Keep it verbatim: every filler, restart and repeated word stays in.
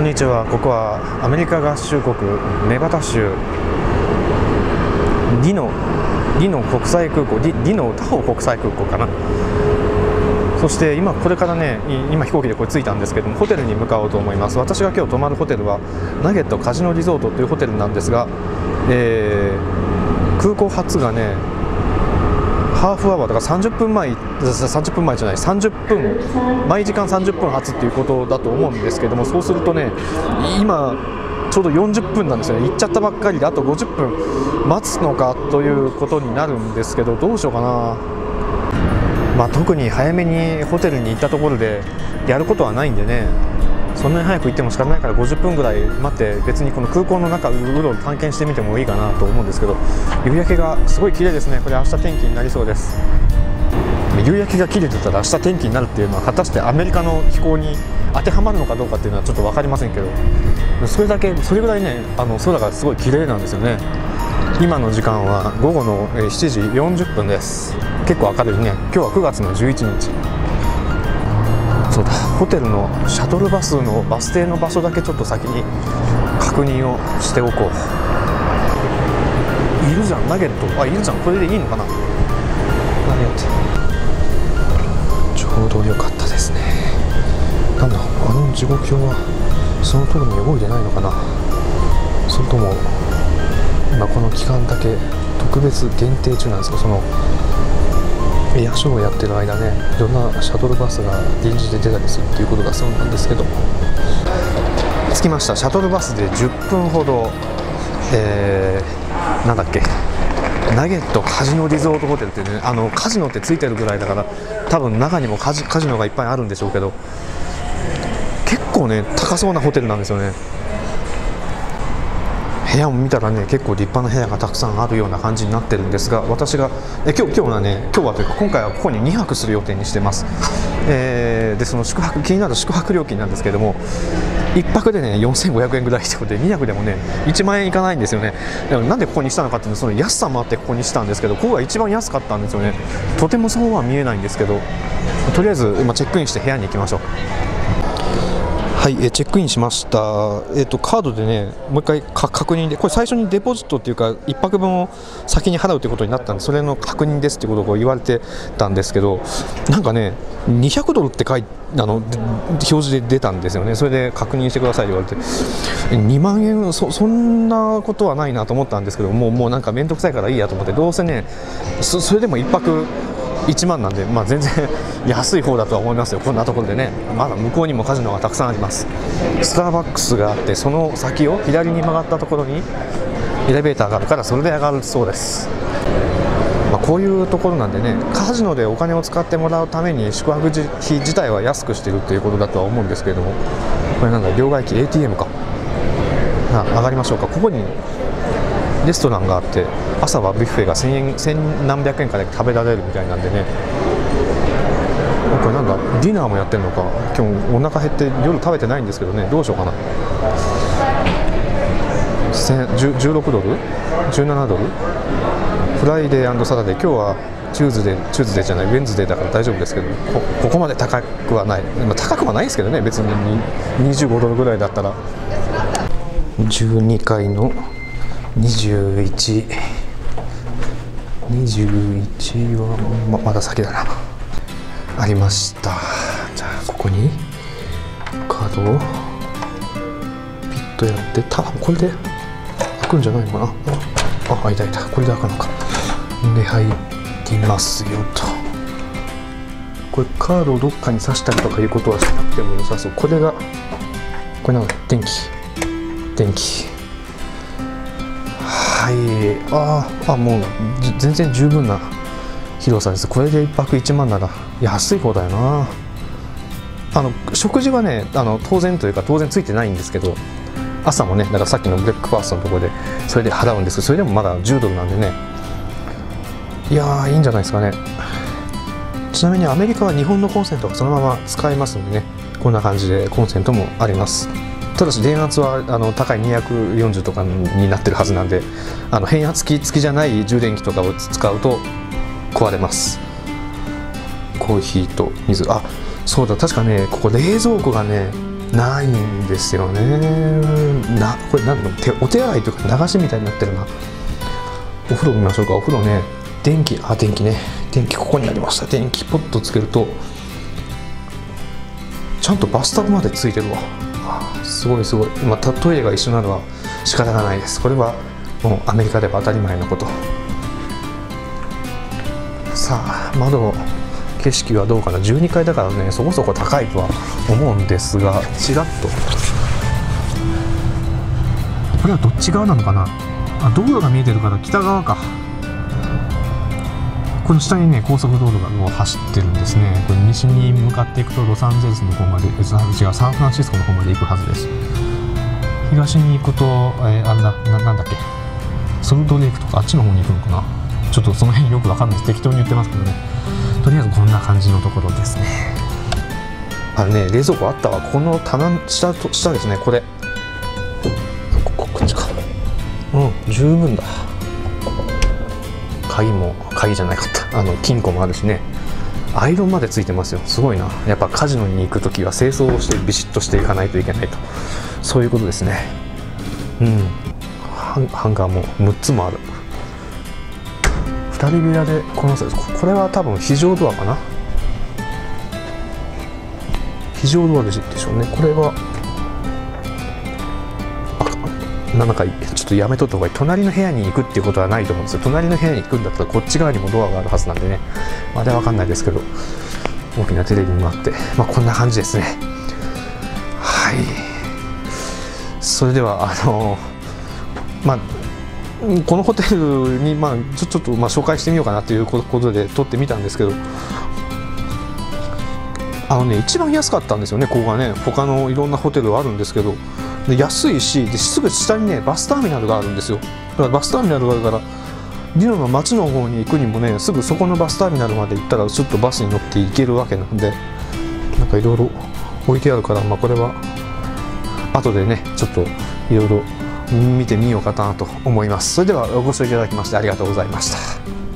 にちは。ここはアメリカ合衆国ネバダ州ディノディノ国際空港ディ、ディノタホ国際空港かな。そして今これからね、今飛行機でこれ着いたんですけども、ホテルに向かおうと思います。私が今日泊まるホテルはナゲットカジノリゾートというホテルなんですが、えー、空港発がねハーフアワーだからさんじゅっぷんまえさんじゅっぷんまえじゃないさんじゅっぷん毎時間さんじゅっぷん発っていうことだと思うんですけども、そうするとね今ちょうどよんじゅっぷんなんですよね。行っちゃったばっかりであとごじゅっぷん待つのかということになるんですけど、どうしようかな。まあ、特に早めにホテルに行ったところでやることはないんでね、そんなに早く行っても仕方ないからごじゅっぷんぐらい待って、別にこの空港の中うろうろ探検してみてもいいかなと思うんですけど、夕焼けがすごい綺麗ですね。これ明日天気になりそうです。夕焼けが綺麗だったら明日天気になるっていうのは果たしてアメリカの気候に当てはまるのかどうかっていうのはちょっと分かりませんけど、それだけそれぐらいねあの空がすごい綺麗なんですよね。今の時間は午後のしちじよんじゅっぷんです。結構明るいね。今日はくがつのじゅういちにち。そうだ、ホテルのシャトルバスのバス停の場所だけちょっと先に確認をしておこう。いるじゃんナゲット。あ、いるじゃん。これでいいのかな。ナゲットちょうど良かったですね。なんだあの時刻表はその通りに動いてないのかな。それとも今この期間だけ特別限定中なんですか。そのエアショーをやってる間ね、いろんなシャトルバスが臨時で出たりするっていうことだそうなんですけど、着きました。シャトルバスでじゅっぷんほど、えー、なんだっけナゲットカジノリゾートホテルってね、あのカジノってついてるぐらいだから多分中にもカジ、カジノがいっぱいあるんでしょうけど、結構ね高そうなホテルなんですよね。部屋も見たらね結構立派な部屋がたくさんあるような感じになってるんですが、私がえ今日今日はね今日はというか今回はここににはくする予定にしてます。えー、でその宿泊気になる宿泊料金なんですけども、いっぱくでねよんせんごひゃくえんぐらいってことでにはくでもねいちまんえんいかないんですよね。だからなんでここにしたのかっていうと、その安さもあってここにしたんですけど、ここが一番安かったんですよね。とてもそうは見えないんですけど、とりあえず今チェックインして部屋に行きましょう。はい、えチェックインしました。えー、とカードでねもう一回か確認で、これ最初にデポジットっていうかいっぱくぶんを先に払うということになったんで、それの確認ですってことを言われてたんですけど、なんかねにひゃくドルって書いあの表示で出たんですよね。それで確認してくださいと言われて、にまんえん そ, そんなことはないなと思ったんですけど、もうもうなんか面倒くさいからいいやと思って、どうせね そ, それでもいっぱくいちまんなんで、まあ、全然安い方だとは思いますよ。こんなところでね、まだ向こうにもカジノがたくさんあります。スターバックスがあって、その先を左に曲がったところにエレベーターがあるから、それで上がるそうです。まあ、こういうところなんでね、カジノでお金を使ってもらうために宿泊費自体は安くしているということだとは思うんですけれども、これなんだ両替機 エーティーエム か。あ、上がりましょうか。ここにレストランがあって、朝はビュッフェがせんえん、千何百円かで食べられるみたいなんでね。これなんだディナーもやってるのか。今日お腹減って夜食べてないんですけどね、どうしようかな。じゅうろくドルじゅうななドルフライデー&サタデー。今日はチューズデーチューズデーじゃないウェンズデーだから大丈夫ですけど、 こ, ここまで高くはない、まあ、高くはないですけどね、別ににじゅうごドルぐらいだったら。じゅうにかいのにじゅういち、にじゅういちは ま, まだ先だな。ありました。じゃあここにカードをピッとやって、たこれで開くんじゃないのかな。あ、開いた開いた。これで開くのか。で入りますよと。これカードをどっかに挿したりとかいうことはしなくても良さそう。これがこれなんだ電気電気はい、ああ、もう全然十分な広さです。これでいっぱくいちまんなら安い方だよな。あの食事はねあの当然というか当然ついてないんですけど、朝もねだからさっきのブレックファーストのところでそれで払うんですけど、それでもまだじゅうドルなんでね、いやーいいんじゃないですかね。ちなみにアメリカは日本のコンセントがそのまま使えますのでね、こんな感じでコンセントもあります。ただし電圧はあの高いにひゃくよんじゅうとかになってるはずなんで、あの変圧器付きじゃない充電器とかを使うと壊れます。コーヒーと水、あ、そうだ、確かねここ冷蔵庫がねないんですよね。なこれ何だろう、手お手洗いというか流しみたいになってるな。お風呂見ましょうか。お風呂ね、電気、あ、電気ね、電気ここにありました。電気ポッとつけるとちゃんとバスタブまでついてるわ。あ、すごいすごい。またトイレが一緒なのは仕方がないです。これはもうアメリカでは当たり前のこと。さあ、窓景色はどうかな。じゅうにかいだからね、そこそこ高いとは思うんですが、ちらっとこれはどっち側なのかな。あ、道路が見えてるから北側か。この下にね、高速道路がもう走ってるんですね。これ西に向かっていくとロサンゼルスの方まで、違う、サンフランシスコの方まで行くはずです。東に行くと、えー、あんな、な、なんだっけ、ソルトレイクとかあっちの方に行くのかな。ちょっとその辺よくわかんないです。適当に言ってますけどね。とりあえずこんな感じのところですね。あれね、冷蔵庫あったわ。この棚下と下ですね。これこここっちか。うん、十分だ。鍵も鍵じゃなかった。あの金庫もあるしね。アイロンまでついてますよ。すごいな。やっぱカジノに行くときは清掃をしてビシッとしていかないといけないと、そういうことですね。うん、ハン、ハンガーもむっつもある。ふたり部屋でこの、これは多分非常ドアかな。非常ドアでしょうね。これはあ、なんかちょっとやめとった方がいい。隣の部屋に行くっていうことはないと思うんですよ。隣の部屋に行くんだったらこっち側にもドアがあるはずなんでね。まだわかんないですけど、大きなテレビもあって、まあこんな感じですね。はい。それではあのまあこのホテルに、まあ、ちょ、ちょっとまあ紹介してみようかなということで撮ってみたんですけど、あのね、一番安かったんですよね、ここがね。他のいろんなホテルはあるんですけど、で安いし、ですぐ下にねバスターミナルがあるんですよ。だからバスターミナルがあるからリノの町の方に行くにもね、すぐそこのバスターミナルまで行ったらちょっとバスに乗って行けるわけなんで、なんかいろいろ置いてあるから、まあ、これは後でねちょっといろいろ見てみようかなと思います。それではご視聴いただきましてありがとうございました。